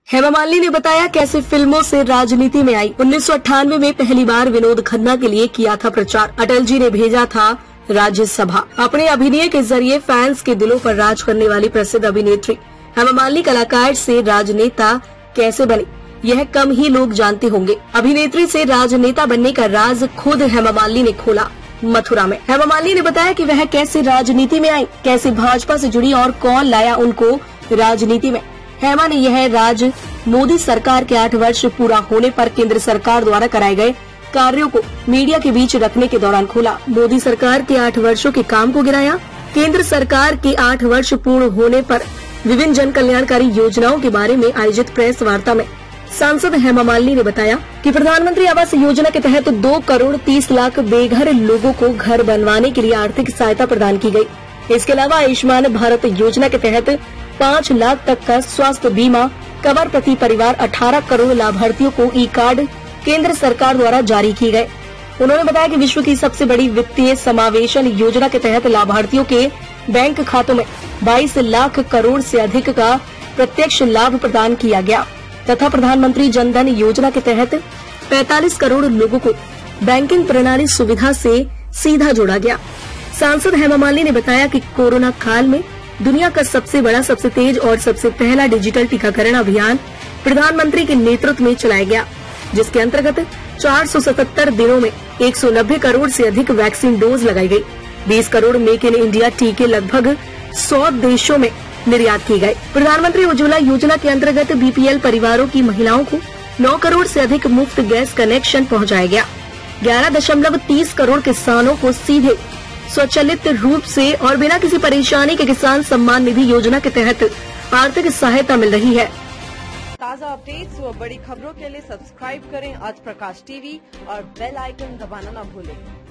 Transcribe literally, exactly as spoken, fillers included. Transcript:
हेमा मालिनी ने बताया कैसे फिल्मों से राजनीति में आई। उन्नीस सौ अट्ठानवे में पहली बार विनोद खन्ना के लिए किया था प्रचार। अटल जी ने भेजा था राज्यसभा। अपने अभिनय के जरिए फैंस के दिलों पर राज करने वाली प्रसिद्ध अभिनेत्री हेमा मालिनी कलाकार से राजनेता कैसे बनी, यह कम ही लोग जानते होंगे। अभिनेत्री से राजनेता बनने का राज खुद हेमा मालिनी ने खोला मथुरा में। हेमा मालिनी ने बताया कि वह कैसे राजनीति में आई, कैसे भाजपा से जुड़ी और कौन लाया उनको राजनीति में। हेमा ने यह राज मोदी सरकार के आठ वर्ष पूरा होने पर केंद्र सरकार द्वारा कराए गए कार्यों को मीडिया के बीच रखने के दौरान खोला। मोदी सरकार के आठ वर्षों के काम को गिनाया। केंद्र सरकार के आठ वर्ष पूर्ण होने पर विभिन्न जन कल्याणकारी योजनाओं के बारे में आयोजित प्रेस वार्ता में सांसद हेमा मालिनी ने बताया कि प्रधानमंत्री आवास योजना के तहत दो करोड़ तीस लाख बेघर लोगों को घर बनवाने के लिए आर्थिक सहायता प्रदान की गई। इसके अलावा आयुष्मान भारत योजना के तहत पाँच लाख तक का स्वास्थ्य बीमा कवर प्रति परिवार अठारह करोड़ लाभार्थियों को ई कार्ड केंद्र सरकार द्वारा जारी किए गए। उन्होंने बताया कि विश्व की सबसे बड़ी वित्तीय समावेशन योजना के तहत लाभार्थियों के बैंक खातों में बाईस लाख करोड़ से अधिक का प्रत्यक्ष लाभ प्रदान किया गया तथा प्रधानमंत्री जन धन योजना के तहत पैंतालीस करोड़ लोगों को बैंकिंग प्रणाली सुविधा से सीधा जोड़ा गया। सांसद हेमा मालिनी ने बताया कि कोरोना काल में दुनिया का सबसे बड़ा, सबसे तेज और सबसे पहला डिजिटल टीकाकरण अभियान प्रधानमंत्री के नेतृत्व में चलाया गया, जिसके अंतर्गत चार सौ सतहत्तर दिनों में एक सौ नब्बे करोड़ से अधिक वैक्सीन डोज लगाई गई। बीस करोड़ मेक इन इंडिया टीके लगभग सौ देशों में निर्यात किए गए। प्रधानमंत्री उज्ज्वला योजना के अंतर्गत बीपीएल परिवारों की महिलाओं को नौ करोड़ से अधिक मुफ्त गैस कनेक्शन पहुंचाया गया। ग्यारह दशमलव तीस करोड़ किसानों को सीधे स्वचालित रूप से और बिना किसी परेशानी के किसान सम्मान निधि योजना के तहत आर्थिक सहायता मिल रही है। ताज़ा अपडेट्स व बड़ी खबरों के लिए सब्सक्राइब करें आज प्रकाश टीवी और बेल आइकन दबाना न भूलें।